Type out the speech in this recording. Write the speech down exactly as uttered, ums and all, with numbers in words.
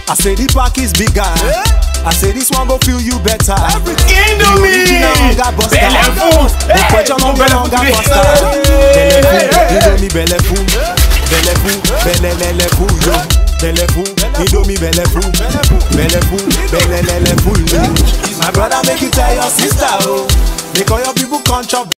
I say the pack is bigger. I say this one go feel you better. Indomie, belle fou, belle Indomie belle fou, belle fou, belle lele fou yo. Belle fou, Indomie belle fou, belle fou, belle lele fou yo. My brother make you tell your sister oh, because your people can't chop.